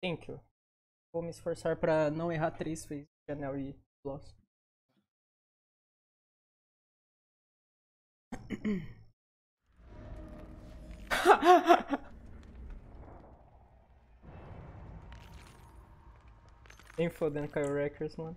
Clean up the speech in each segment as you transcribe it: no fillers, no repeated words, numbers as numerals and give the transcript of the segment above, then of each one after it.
Thank you. Vou me esforçar pra não errar 3 vezes Chanel e Gloss. Nem fodendo Kyle Records, mano.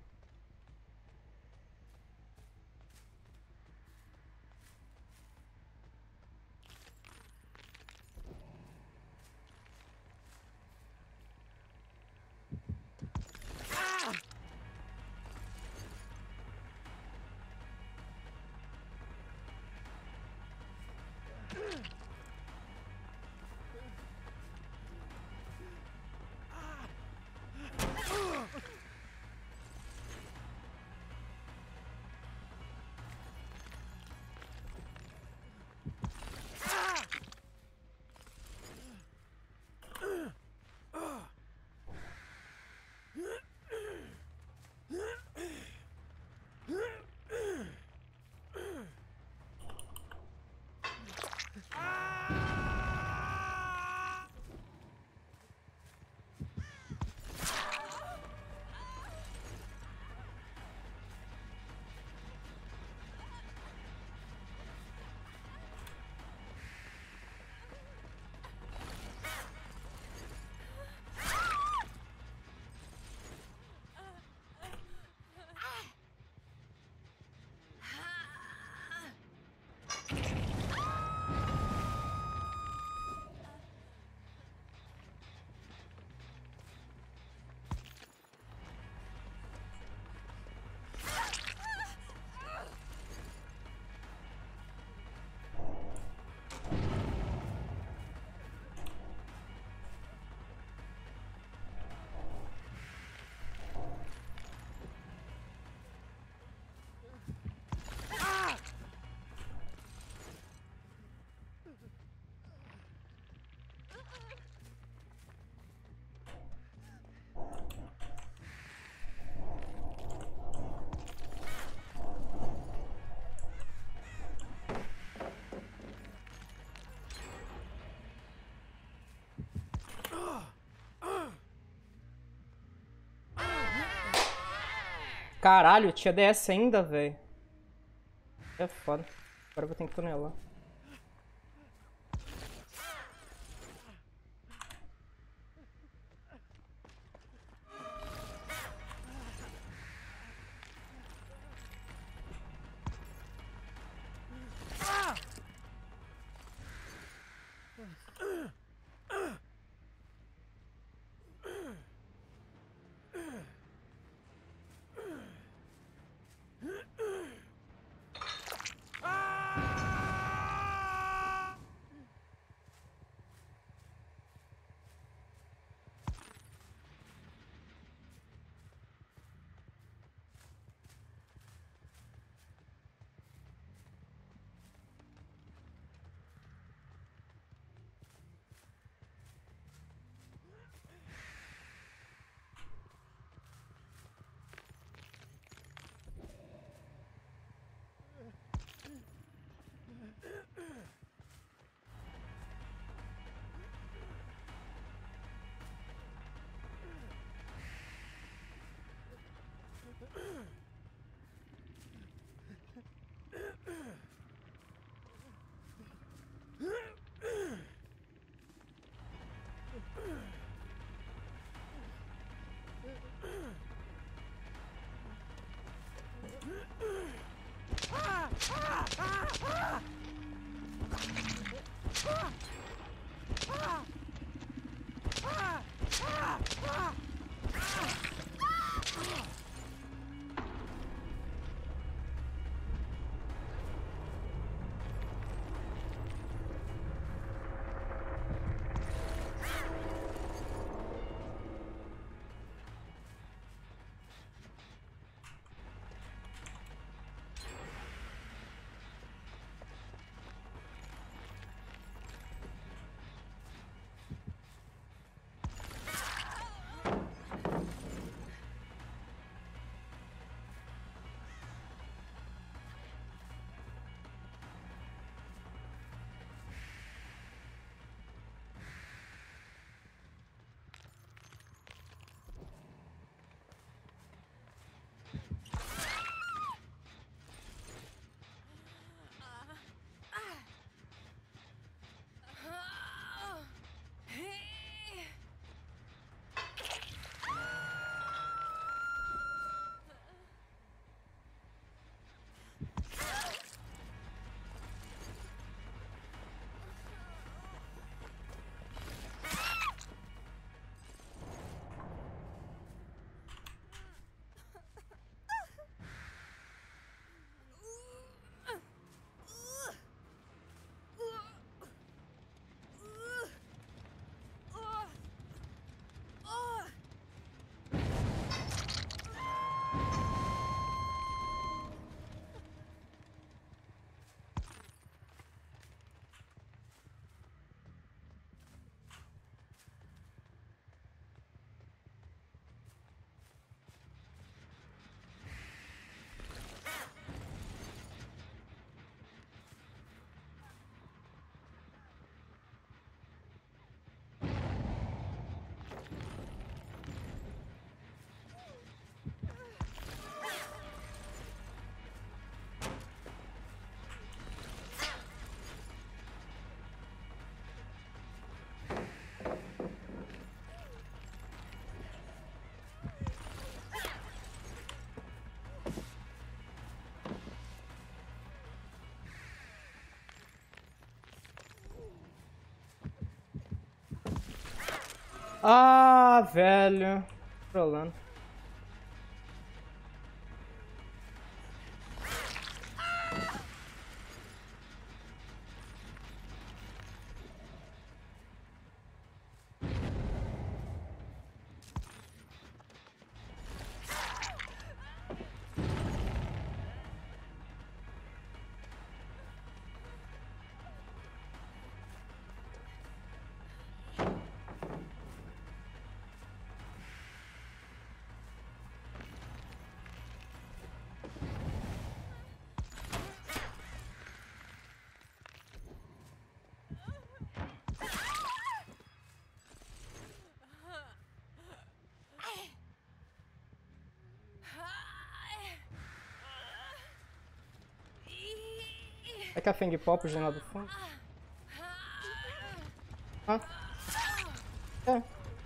Caralho, tinha DS ainda, velho. É foda. Agora eu vou ter que tunelar. Ah, velho. Trolando. É que a Feng Pop já lá do fundo. Ah. É.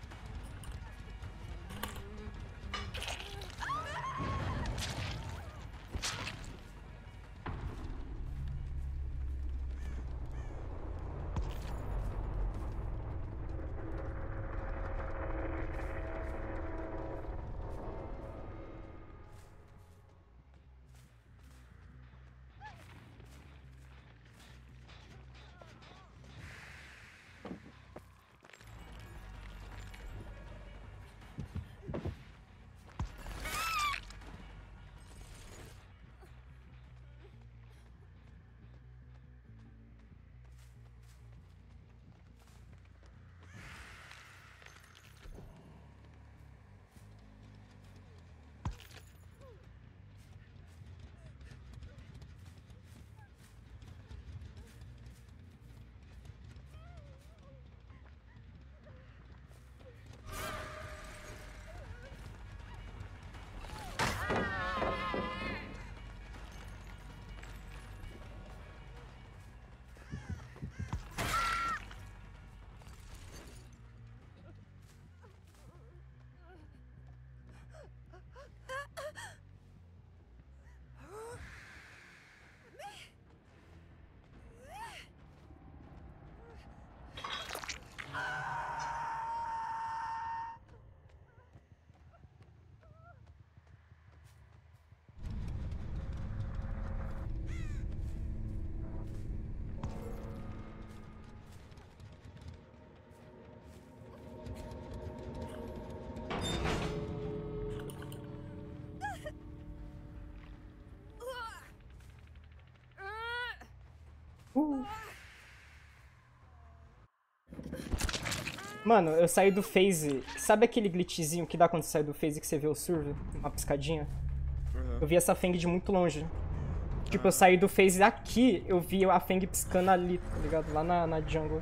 Mano, eu saí do phase. Sabe aquele glitchzinho que dá quando você sai do phase que você vê o survey? Uma piscadinha? Eu vi essa Feng de muito longe. Tipo, eu saí do phase aqui, eu vi a Feng piscando ali, tá ligado? Lá na jungle.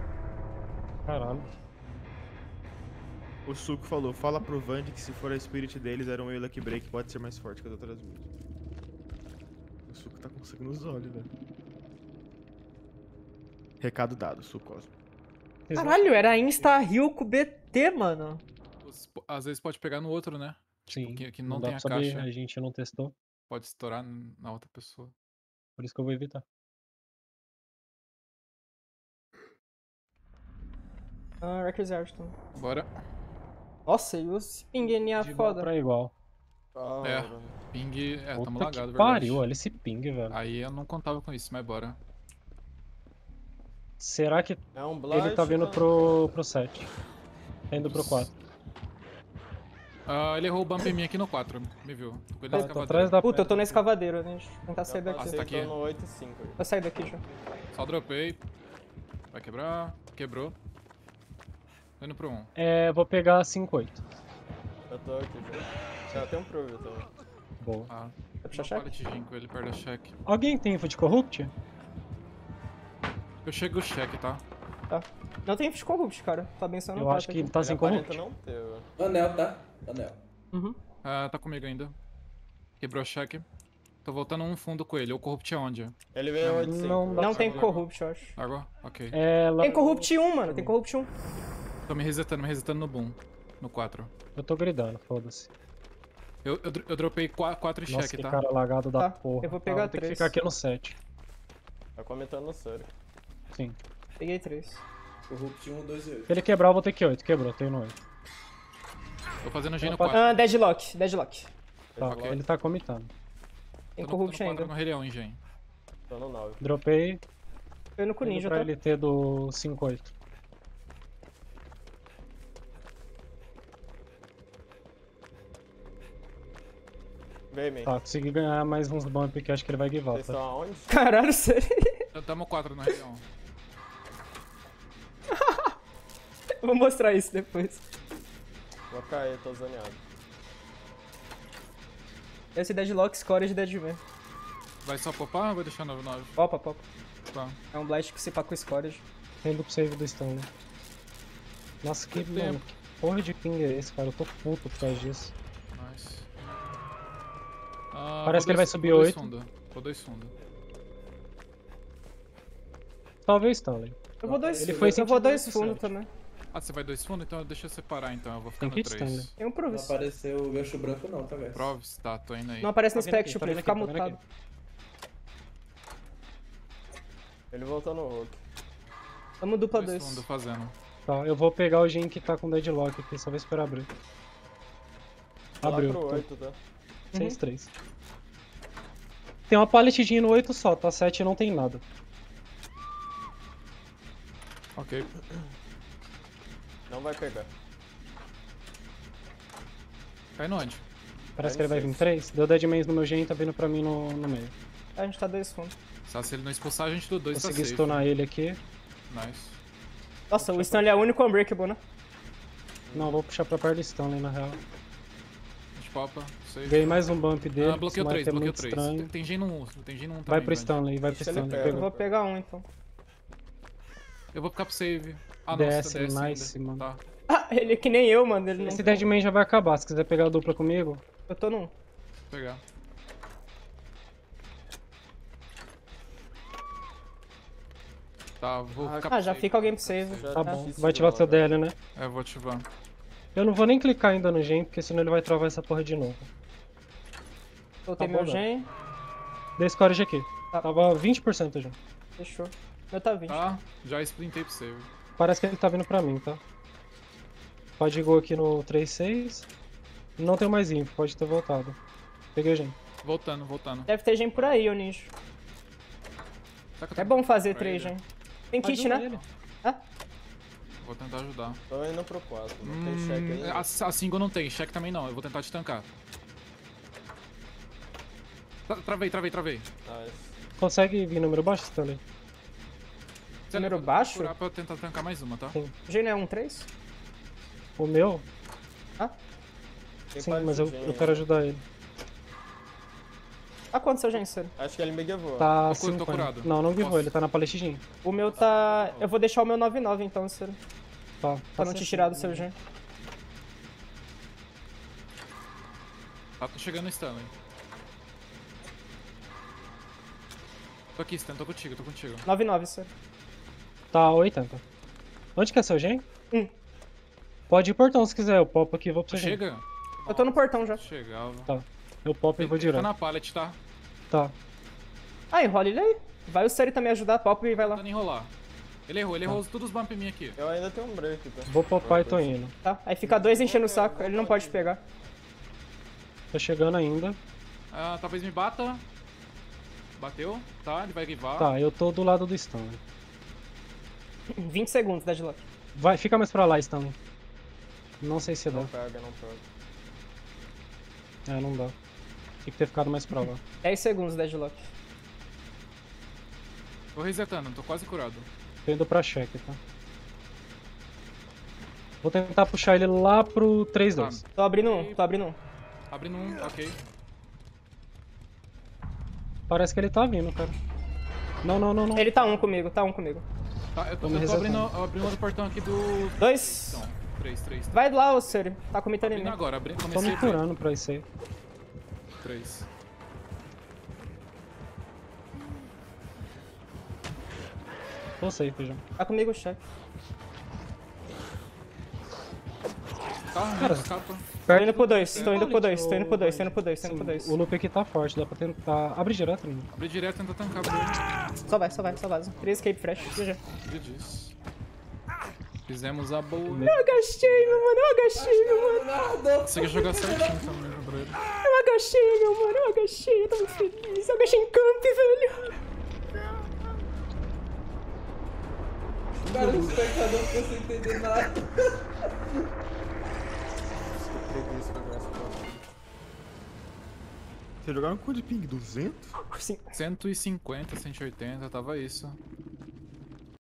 Caralho. O Suco falou, fala pro Vand que se for a spirit deles, era um eu Lucky Break, pode ser mais forte que as outras builds. O Suco tá conseguindo os olhos, velho. Recado dado, Suco Cosmo. Caralho, era Insta Heal com BT, mano. Às vezes pode pegar no outro, né? Sim, Tipo, que não dá tem a pra saber, caixa. a gente não testou, Pode estourar na outra pessoa. por isso que eu vou evitar. Ah, Wreckers Ayrton. Bora. Nossa, e os pinguinha De igual foda. pra igual. É, ping. É, tamo Puta lagado, que verdade. pariu, olha esse ping, velho. Aí eu não contava com isso, mas bora. Será que É um blight, ele tá vindo pro 7? Tá indo pro 4. Ah, ele errou o bump em mim aqui no 4, me viu. Tô com ele na Tá escavadeira. atrás da Puta, eu tô pedra na aqui. escavadeira, né? Deixa eu tentar sair Ah, daqui. você tá aqui. Tô no 8 e 5. Vou sair daqui já. Só dropei. Vai quebrar. Quebrou. Tô indo pro 1. Vou pegar 5-8. Eu tô aqui já. Já tem um prove também. Boa. Ah, Vai puxar não check? pallet Jinko, ele perde a check. Alguém tem info de Corrupt? Eu chego o check, tá? Tá. Não tem Fish Corrupt, cara. Tá bem só no Eu acho que ele tá sem aparenta Corrupt. não ter, velho. Anel, tá? Anel. Uhum. Ah, tá comigo ainda. Quebrou a check. Tô voltando um fundo com ele. O corrupt é onde? Ele veio 8 e 5. Não dá Não pra tem saber. Corrupt, eu acho. Largou? Ok. Tem Corrupt 1, mano. Tem Corrupt 1. Tô me resetando no boom. No 4. Eu tô gridando, foda-se. Eu dropei 4 Nossa, check, que tá? cara lagado da Tá, porra. eu vou pegar Vou ter que 3. ficar aqui no 7. Tá comentando no sério. Sim. Peguei 3. O Hulk tinha 1, 2 e 8. Se ele quebrar, eu vou ter que 8. Quebrou, tenho no 8. Tô fazendo G no Opa. 4. Deadlock. Tá, Ok. ele tá comitando. Tem Tô corrupt no 4 ainda. no Rei Leão, hein, Gen. Tô no 9. Dropei. Tô indo com o Indo ninja, pra tá? LT do 5-8. Vem, man. Tá, consegui ganhar mais uns bump que acho que ele vai give Vocês up. estão aonde? Caralho, sério. Tamo 4 no Rei Leão. Eu vou mostrar isso depois. Vou cair, tô zoneado. Esse Deadlock score de Deadman. Vai só popar ou vai deixar 9-9? Popa. Tá. É um blast que se pá com score. Tem duplo save do Stanley. Nossa, que, Tempo. mano, que porra de ping é esse, cara? Eu tô puto por causa disso. Nice. Parece que ele vai subir vou 8. Vou 2 fundo. Salve o Stanley. Eu vou dois, Ele foi eu vou dois sentido fundos certo. também. Ah, você vai 2 fundo? Então deixa eu separar então. Eu vou ficar Tem no kit 3. Stanley. Tem um Não Provis. apareceu o gancho branco não, tá, guys? Provis, tá, tô indo aí. Não aparece no Tá vendo aqui, Spectre tá pra ele vendo ficar aqui, tá vendo mutado. Ele voltou no Hulk. Tamo dupla 2 2. fundo fazendo. Tá, eu vou pegar o gen que tá com deadlock aqui, só vou esperar abrir. Abriu. Lá pro tô 8, tá? 6-3. Tem uma paletidinha no 8 só, tá? 7 não tem nada. Ok. Não vai pegar. Cai no onde? Parece Aí que ele vai seis. vir 3. Deu deadmans no meu gen e tá vindo pra mim no meio. A gente tá dois fundos. Só se ele não expulsar, a gente do 2 tá Consegui safe. stunar ele aqui. Nice. Nossa, o Stanley é o único unbreakable, né? Não, vou puxar pra perto do Stanley na real. A gente popa. Safe. Ganhei mais um bump dele. Ah, bloqueou esse 3, Mike é bloqueou muito 3. estranho. Tem gen no 1, tem gen no 1 também. Vai pro Vand. Stanley, vai pro Deixa ele Stanley. perto. Eu Pegou. vou pegar um então. Eu vou ficar pro save. Ah, não, DS, você tá DS nice, ainda. mano. Tá. Ah, ele é que nem eu, mano. Ele não. Esse deadman já vai acabar. Se quiser pegar a dupla comigo, Eu tô num. Vou pegar. Tá, vou ficar pro Ah, já save. fica alguém pro save. Já tá tá bom. difícil Vai ativar de seu voltar. DL, né? É, eu vou ativar. Eu não vou nem clicar ainda no gen, porque senão ele vai travar essa porra de novo. Soltei Tá meu bom, gen. Dei score aqui. Tá. Tava 20% já. Fechou. Meu tá 20. Tá, já splintei pro save. Parece que ele tá vindo pra mim, tá? Pode go aqui no 3-6. Não tem mais info, pode ter voltado. Peguei o gen. Voltando. Deve ter gen por aí, ô ninja. Tá que eu É tô bom fazer pra 3 ele. gen. Tem kit, Ajuda né? ele. Ah, Vou tentar ajudar. Tô indo pro 4. Não tem check ainda. A single não tem, check também não. Eu vou tentar te tancar. Travei. Nice. Consegue vir número baixo, Stanley? Se Número eu baixo? procurar pra eu tentar tancar mais uma, tá? Sim. gen não é 1-3? O meu? Ah? Tem Sim, mas eu paletidinha quero aí. ajudar ele. Ah, quanto seu gen, sério? Acho que ele me givou. Tá Tô 5. curado. Não, não guivou, Posso? ele tá na paletidinha. O meu tá. Eu vou deixar o meu 9-9 então, sério. Tá. Pra não te tirar do seu gen. Tá, tô chegando no Stanley. Tô aqui, Stan, tô contigo. 9-9, sério. Tá 80. Onde que é seu gen? Pode ir portão se quiser, eu popo aqui e vou pro seu gen. Chega? Eu tô no portão já. Chegava. Tá. Eu popo e vou Tá direto. na pallet, tá? Tá. Ah, enrola ele aí. Vai o sério também ajudar, pop e vai lá. Tentando enrolar. Ele errou todos os bump em mim aqui. Eu ainda tenho um break, tá? Vou popar e tô indo. Tá? Aí fica 2 enchendo o saco, ele não pode pegar. Tô chegando ainda. Ah, talvez me bata. Bateu, tá? Ele vai givar. Tá, eu tô do lado do Stanley. 20 segundos, Deadlock. Vai, fica mais pra lá, Stanley. Não sei se dá. Não pega, não pega. É, não dá. Tinha que ter ficado mais pra lá. 10 segundos, Deadlock. Tô resetando, tô quase curado. Tô indo pra check, tá? Vou tentar puxar ele lá pro 3-2. Tô abrindo um. Abrindo um, ok. Parece que ele tá vindo, cara. Não, não, não, não. Ele tá um comigo. Tá, eu tô me abrindo, resetando. eu abri outro portão aqui do... 2. Então, 3. Vai lá, ô sério. Tá comentando em Abrindo mim. agora, Tô comecei me curando pra isso aí. 3. Tô safe já. Tá comigo o chefe. Tá, Cara, escapa. Tô indo pro 2, Sim, tô indo pro 2, ô, tô indo pro 2, tô Vand. indo pro 2, tô indo Sim, pro 2. o loop aqui tá forte, dá pra tentar. Abre direto, menino. Abri direto, tenta tancar. Só vai, só vaza. 3 escape fresh, GG. GG's. Fizemos a boa. Eu agachei, meu mano, eu agachei, meu mano. Consegui jogar certinho também contra ele. Eu agachei, meu mano, eu agachei, eu tô muito feliz. Eu agachei em camp, velho. Cara, o espectador ficou sem entender nada. Preguiça pra jogar essa bola. Você jogaram com de ping? 200? Sim. 150, 180, tava isso.